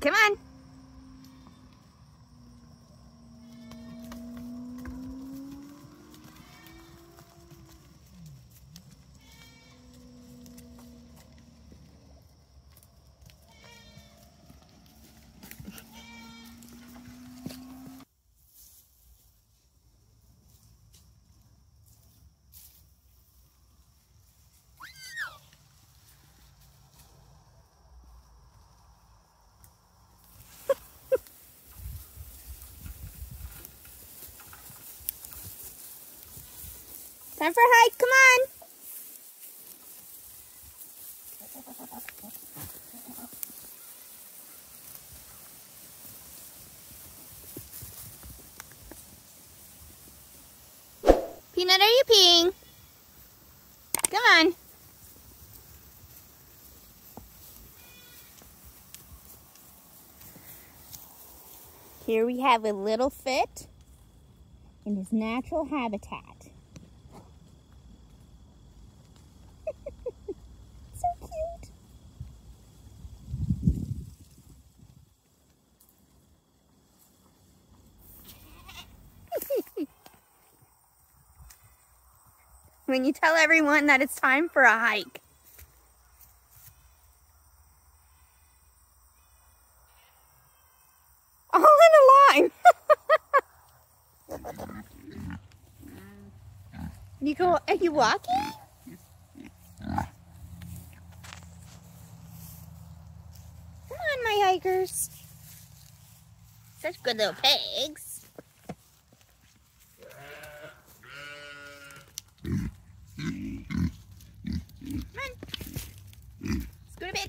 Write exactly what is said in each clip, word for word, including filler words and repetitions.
Come on. Time for a hike, come on. Peanut, are you peeing? Come on. Here we have a little fit in his natural habitat. So cute. When you tell everyone that it's time for a hike. All in a line. You go, are you walking? Come on, my hikers. Such good little pigs. Come on. Scoot a bit.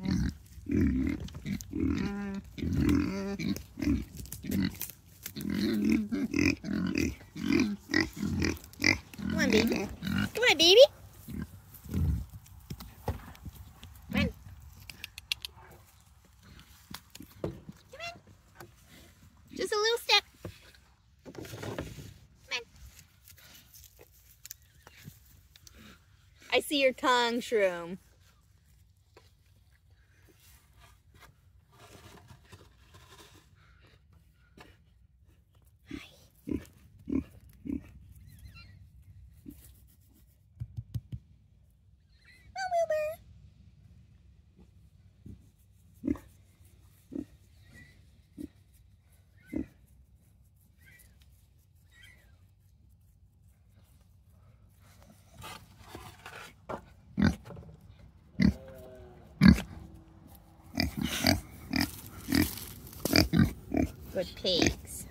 Come on, baby. Come on, baby. Come on. Come on. Just a little step. Come on. I see your tongue, Shroom. Good pigs.